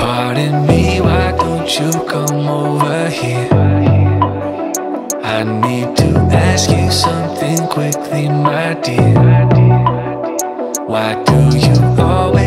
Pardon me, why don't you come over here? I need to ask you something quickly, my dear. Why do you always